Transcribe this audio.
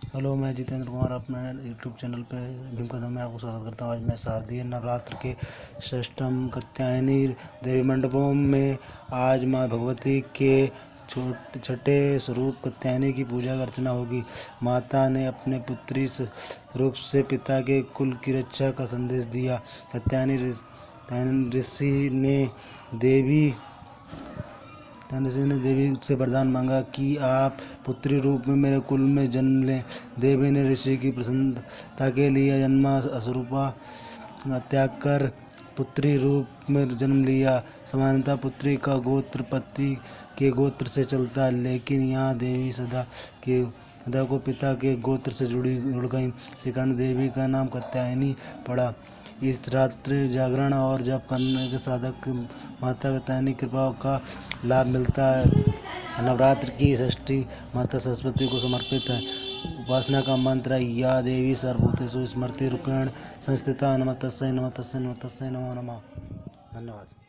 Hello, मैं जितेंद्र कुमार अपने YouTube channel पे भीम कदम में आपको स्वागत करता हूँ। आज मैं शारदीय नवरात्र के षष्ठम कात्यायनी देवी मंडपों में आज माँ भगवती के छठे स्वरूप कात्यायनी की पूजा अर्चना होगी। माता ने अपने पुत्री रूप से पिता के कुल की रक्षा का संदेश दिया। कात्यायनी ऋषि ने देवी से वरदान मांगा कि आप पुत्री रूप में मेरे कुल में जन्म लें। देवी ने ऋषि की प्रसन्नता के लिए जन्मा स्वरूपा त्याग कर पुत्री रूप में जन्म लिया। सामान्यतः पुत्री का गोत्र पति के गोत्र से चलता है, लेकिन यहाँ देवी सदा को पिता के गोत्र से जुड़ गई। इस कारण देवी का नाम कात्यायनी पड़ा। इस रात्रि जागरण और जप करने के साधक माता कात्यायनी कृपा का लाभ मिलता है। नवरात्र की षष्ठी माता सरस्वती को समर्पित है। उपासना का मंत्र है या देवी सर्वभूतेषु स्मृति रूपेण संस्थिता। नमः तस्यै नमः तस्यै नमः तस्यै नमो नमः। धन्यवाद।